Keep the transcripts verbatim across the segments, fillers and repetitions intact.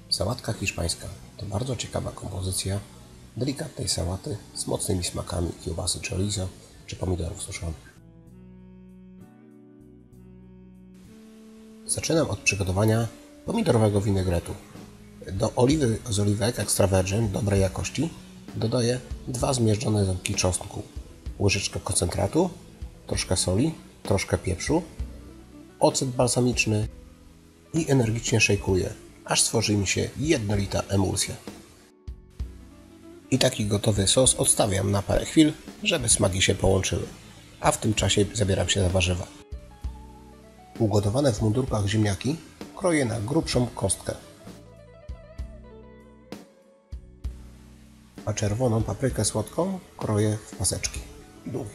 Sałatka hiszpańska to bardzo ciekawa kompozycja delikatnej sałaty z mocnymi smakami kiełbasy chorizo czy pomidorów suszonych. Zaczynam od przygotowania pomidorowego winegretu. Do oliwy z oliwek extra virgin dobrej jakości dodaję dwa zmierzczone ząbki czosnku, łyżeczkę koncentratu, troszkę soli, troszkę pieprzu, ocet balsamiczny i energicznie szejkuję, aż stworzy mi się jednolita emulsja. I taki gotowy sos odstawiam na parę chwil, żeby smaki się połączyły, a w tym czasie zabieram się za warzywa. Ugotowane w mundurkach ziemniaki kroję na grubszą kostkę, a czerwoną paprykę słodką kroję w paseczki długie.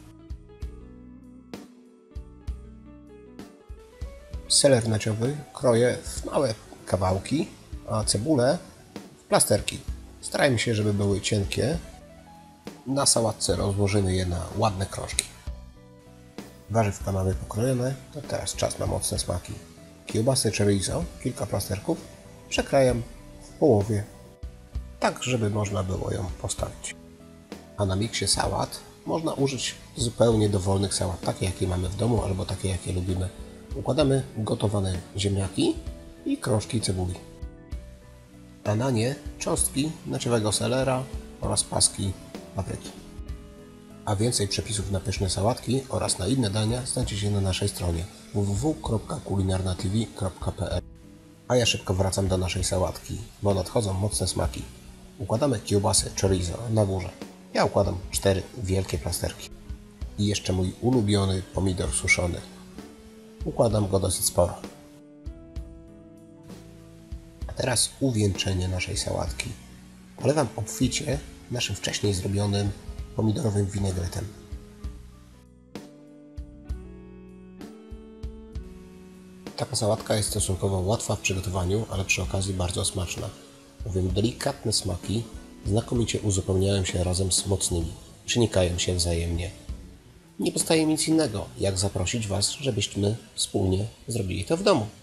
Seler naciowy kroję w małe kawałki, a cebulę w plasterki. Starajmy się, żeby były cienkie. Na sałatce rozłożymy je na ładne krążki. Warzywka mamy pokrojone, to teraz czas na mocne smaki. Kiełbasy chorizo, kilka plasterków, przekrajam w połowie, tak żeby można było ją postawić. A na miksie sałat można użyć zupełnie dowolnych sałat, takie jakie mamy w domu albo takie jakie lubimy. Układamy gotowane ziemniaki i krążki cebuli, a na nie cząstki naciowego selera oraz paski papryki. A więcej przepisów na pyszne sałatki oraz na inne dania znajdziecie na naszej stronie w w w kropka kulinarna t v kropka p l. A ja szybko wracam do naszej sałatki, bo nadchodzą mocne smaki. Układamy kiełbasy chorizo na górze. Ja układam cztery wielkie plasterki. I jeszcze mój ulubiony pomidor suszony. Układam go dosyć sporo. A teraz uwieńczenie naszej sałatki. Polewam obficie naszym wcześniej zrobionym pomidorowym winegretem. Taka sałatka jest stosunkowo łatwa w przygotowaniu, ale przy okazji bardzo smaczna. Bowiem delikatne smaki znakomicie uzupełniają się razem z mocnymi, przenikają się wzajemnie. Nie pozostaje nic innego, jak zaprosić Was, żebyśmy wspólnie zrobili to w domu.